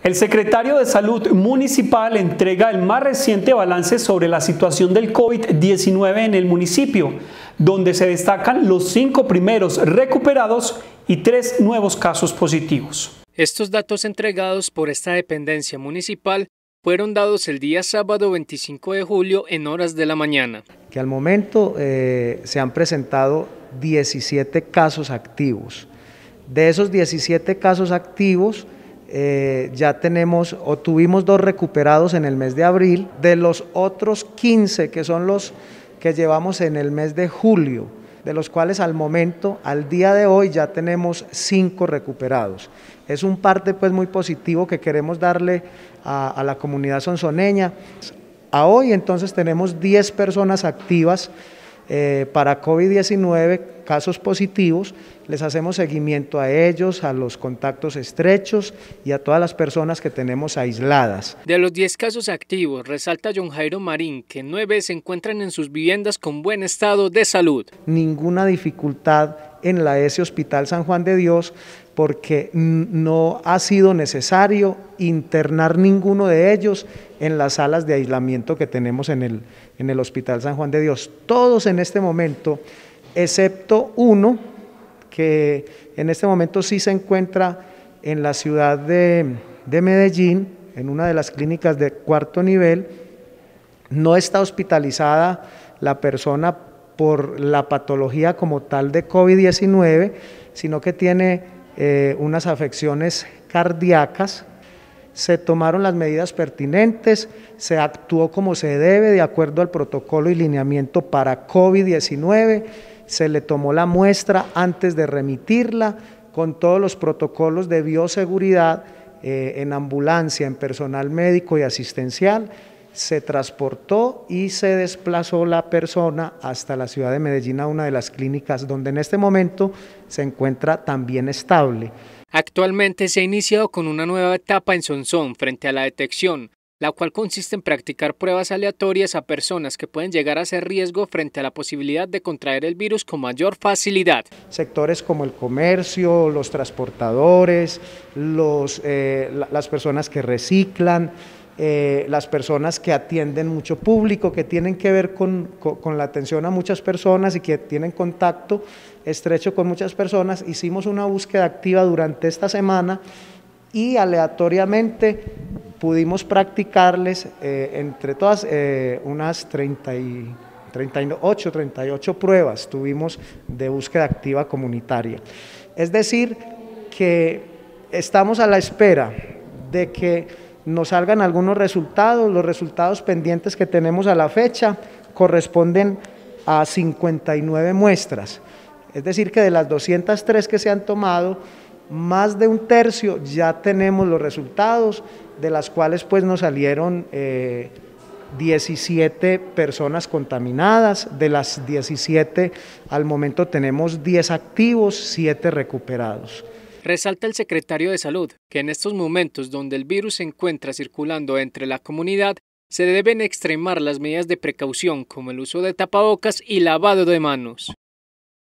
El secretario de Salud Municipal entrega el más reciente balance sobre la situación del COVID-19 en el municipio, donde se destacan los 5 primeros recuperados y 3 nuevos casos positivos. Estos datos entregados por esta dependencia municipal fueron dados el día sábado 25 de julio en horas de la mañana. Que al momento se han presentado 17 casos activos. De esos 17 casos activos, ya tenemos o tuvimos 2 recuperados en el mes de abril, de los otros 15 que son los que llevamos en el mes de julio, de los cuales al momento, al día de hoy, ya tenemos 5 recuperados. Es un parte pues muy positivo que queremos darle a la comunidad sonsoneña. A hoy entonces tenemos 10 personas activas para COVID-19, casos positivos. Les hacemos seguimiento a ellos, a los contactos estrechos y a todas las personas que tenemos aisladas. De los 10 casos activos, resalta John Jairo Marín que 9 se encuentran en sus viviendas con buen estado de salud. Ninguna dificultad en la ESE Hospital San Juan de Dios, porque no ha sido necesario internar ninguno de ellos en las salas de aislamiento que tenemos en el Hospital San Juan de Dios. Todos en este momento, excepto uno, que en este momento sí se encuentra en la ciudad de Medellín, en una de las clínicas de 4º nivel, no está hospitalizada la persona por la patología como tal de COVID-19, sino que tiene unas afecciones cardíacas. Se tomaron las medidas pertinentes, se actuó como se debe de acuerdo al protocolo y lineamiento para COVID-19, se le tomó la muestra antes de remitirla con todos los protocolos de bioseguridad en ambulancia, en personal médico y asistencial. Se transportó y se desplazó la persona hasta la ciudad de Medellín a una de las clínicas donde en este momento se encuentra también estable. Actualmente se ha iniciado con una nueva etapa en Sonsón frente a la detección, la cual consiste en practicar pruebas aleatorias a personas que pueden llegar a ser riesgo frente a la posibilidad de contraer el virus con mayor facilidad. Sectores como el comercio, los transportadores, las personas que reciclan, las personas que atienden mucho público, que tienen que ver con la atención a muchas personas y que tienen contacto estrecho con muchas personas. Hicimos una búsqueda activa durante esta semana y aleatoriamente pudimos practicarles entre todas unas 38 pruebas tuvimos de búsqueda activa comunitaria. Es decir, que estamos a la espera de que nos salgan algunos resultados. Los resultados pendientes que tenemos a la fecha corresponden a 59 muestras. Es decir, que de las 203 que se han tomado, más de un tercio ya tenemos los resultados, de las cuales pues nos salieron 17 personas contaminadas. De las 17 al momento tenemos 10 activos, 7 recuperados. Resalta el secretario de Salud que en estos momentos donde el virus se encuentra circulando entre la comunidad, se deben extremar las medidas de precaución como el uso de tapabocas y lavado de manos.